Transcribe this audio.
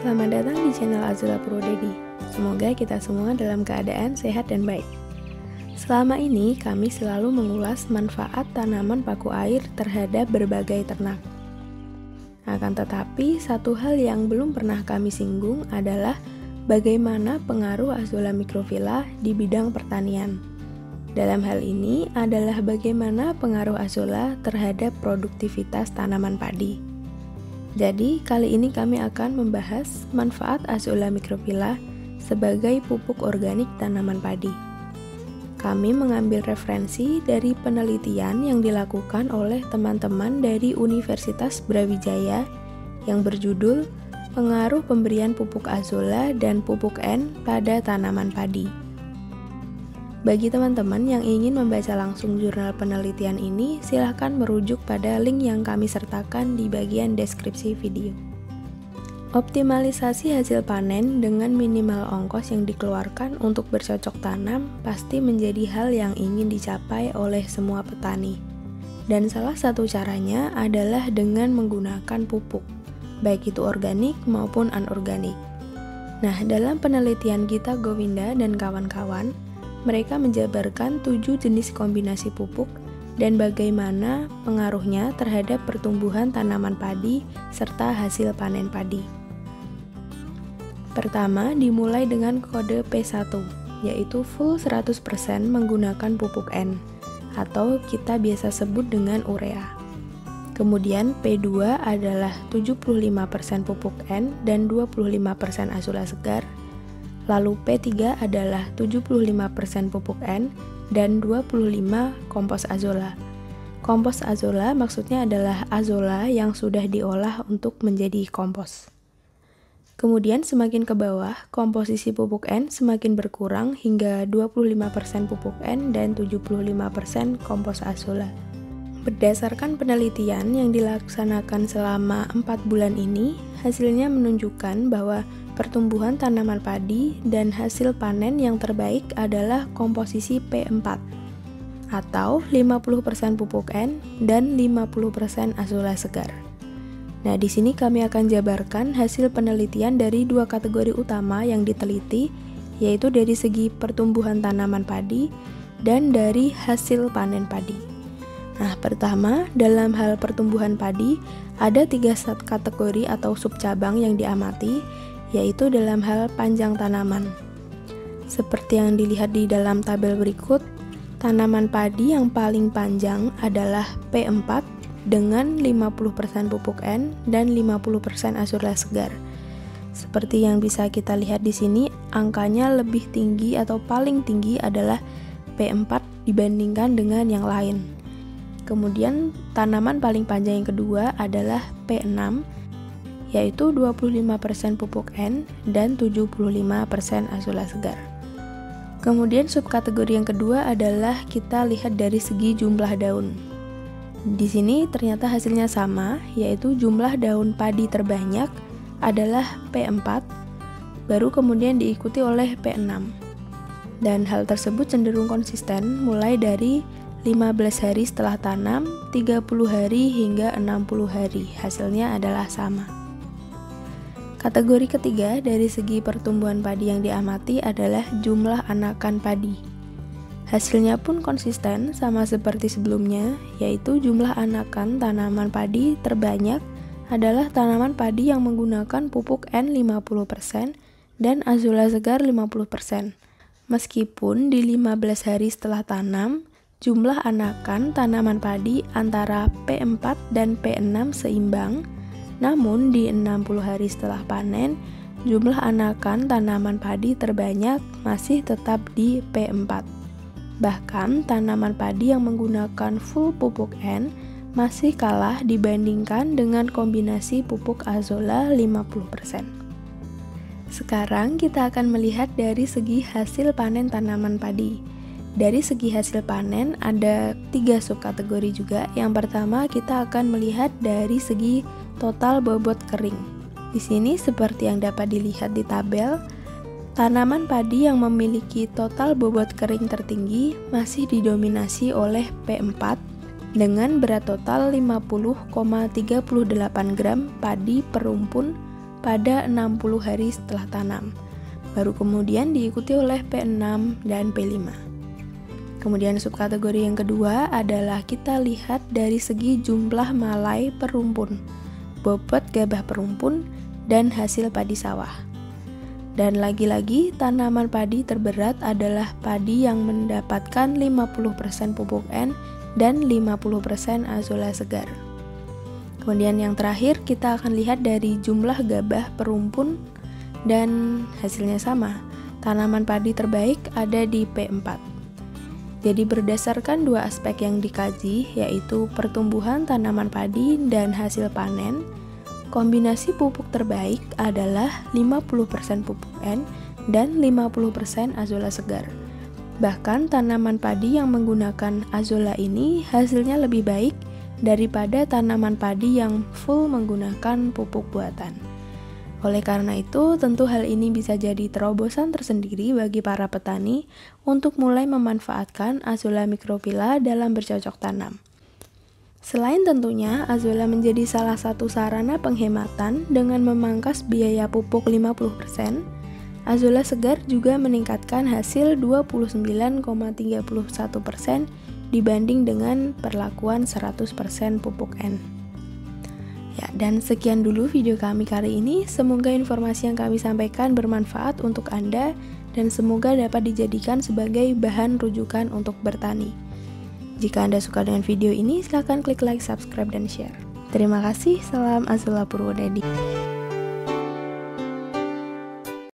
selamat datang di channel Azula Purwodedi. Semoga kita semua dalam keadaan sehat dan baik. Selama ini kami selalu mengulas manfaat tanaman paku air terhadap berbagai ternak. Akan tetapi, satu hal yang belum pernah kami singgung adalah bagaimana pengaruh Azula microphylla di bidang pertanian. Dalam hal ini adalah bagaimana pengaruh Azula terhadap produktivitas tanaman padi. Jadi, kali ini kami akan membahas manfaat Azula microphylla sebagai pupuk organik tanaman padi. Kami mengambil referensi dari penelitian yang dilakukan oleh teman-teman dari Universitas Brawijaya yang berjudul Pengaruh Pemberian Pupuk Azula dan Pupuk N pada Tanaman Padi. Bagi teman-teman yang ingin membaca langsung jurnal penelitian ini, silahkan merujuk pada link yang kami sertakan di bagian deskripsi video. Optimalisasi hasil panen dengan minimal ongkos yang dikeluarkan untuk bercocok tanam pasti menjadi hal yang ingin dicapai oleh semua petani. Dan salah satu caranya adalah dengan menggunakan pupuk, baik itu organik maupun anorganik. Nah, dalam penelitian Gita Gowinda dan kawan-kawan, mereka menjabarkan 7 jenis kombinasi pupuk dan bagaimana pengaruhnya terhadap pertumbuhan tanaman padi serta hasil panen padi. Pertama, dimulai dengan kode P1, yaitu full 100% menggunakan pupuk N, atau kita biasa sebut dengan urea. Kemudian P2 adalah 75% pupuk N dan 25% Azula segar. Lalu P3 adalah 75% pupuk N dan 25% kompos Azula. Kompos Azula maksudnya adalah Azula yang sudah diolah untuk menjadi kompos. Kemudian semakin ke bawah, komposisi pupuk N semakin berkurang hingga 25% pupuk N dan 75% kompos Azula. Berdasarkan penelitian yang dilaksanakan selama 4 bulan ini, hasilnya menunjukkan bahwa pertumbuhan tanaman padi dan hasil panen yang terbaik adalah komposisi P4 atau 50% pupuk N dan 50% Azula segar. Nah, di sini kami akan jabarkan hasil penelitian dari 2 kategori utama yang diteliti, yaitu dari segi pertumbuhan tanaman padi dan dari hasil panen padi. Nah, pertama, dalam hal pertumbuhan padi, ada 3 kategori atau subcabang yang diamati, yaitu dalam hal panjang tanaman. Seperti yang dilihat di dalam tabel berikut, tanaman padi yang paling panjang adalah P4 dengan 50% pupuk N dan 50% Azula segar. Seperti yang bisa kita lihat di sini, angkanya lebih tinggi atau paling tinggi adalah P4 dibandingkan dengan yang lain. Kemudian tanaman paling panjang yang kedua adalah P6, yaitu 25% pupuk N dan 75% Azula segar. Kemudian subkategori yang kedua adalah kita lihat dari segi jumlah daun. Di sini ternyata hasilnya sama, yaitu jumlah daun padi terbanyak adalah P4, baru kemudian diikuti oleh P6. Dan hal tersebut cenderung konsisten mulai dari 15 hari setelah tanam, 30 hari hingga 60 hari, hasilnya adalah sama. Kategori ketiga dari segi pertumbuhan padi yang diamati adalah jumlah anakan padi. Hasilnya pun konsisten sama seperti sebelumnya, yaitu jumlah anakan tanaman padi terbanyak adalah tanaman padi yang menggunakan pupuk N 50% dan Azula segar 50%. Meskipun di 15 hari setelah tanam, jumlah anakan tanaman padi antara P4 dan P6 seimbang, namun di 60 hari setelah panen, jumlah anakan tanaman padi terbanyak masih tetap di P4. Bahkan tanaman padi yang menggunakan full pupuk N masih kalah dibandingkan dengan kombinasi pupuk Azula 50%. Sekarang kita akan melihat dari segi hasil panen tanaman padi. Dari segi hasil panen ada 3 subkategori juga. Yang pertama kita akan melihat dari segi total bobot kering. Di sini seperti yang dapat dilihat di tabel, tanaman padi yang memiliki total bobot kering tertinggi masih didominasi oleh P4 dengan berat total 50,38 gram padi per rumpun pada 60 hari setelah tanam. Baru kemudian diikuti oleh P6 dan P5. Kemudian subkategori yang kedua adalah kita lihat dari segi jumlah malai per rumpun, bobot gabah per rumpun, dan hasil padi sawah. Dan lagi-lagi tanaman padi terberat adalah padi yang mendapatkan 50% pupuk N dan 50% azolla segar. Kemudian yang terakhir kita akan lihat dari jumlah gabah per rumpun dan hasilnya sama. Tanaman padi terbaik ada di P4. Jadi berdasarkan dua aspek yang dikaji, yaitu pertumbuhan tanaman padi dan hasil panen, kombinasi pupuk terbaik adalah 50% pupuk N dan 50% azolla segar. Bahkan tanaman padi yang menggunakan azolla ini hasilnya lebih baik daripada tanaman padi yang full menggunakan pupuk buatan. Oleh karena itu, tentu hal ini bisa jadi terobosan tersendiri bagi para petani untuk mulai memanfaatkan azolla microphylla dalam bercocok tanam. Selain tentunya, azolla menjadi salah satu sarana penghematan dengan memangkas biaya pupuk 50%, azolla segar juga meningkatkan hasil 29,31% dibanding dengan perlakuan 100% pupuk N. Ya, dan sekian dulu video kami kali ini. Semoga informasi yang kami sampaikan bermanfaat untuk Anda dan semoga dapat dijadikan sebagai bahan rujukan untuk bertani. Jika Anda suka dengan video ini, silahkan klik like, subscribe, dan share. Terima kasih. Salam Azolla Purwodadi.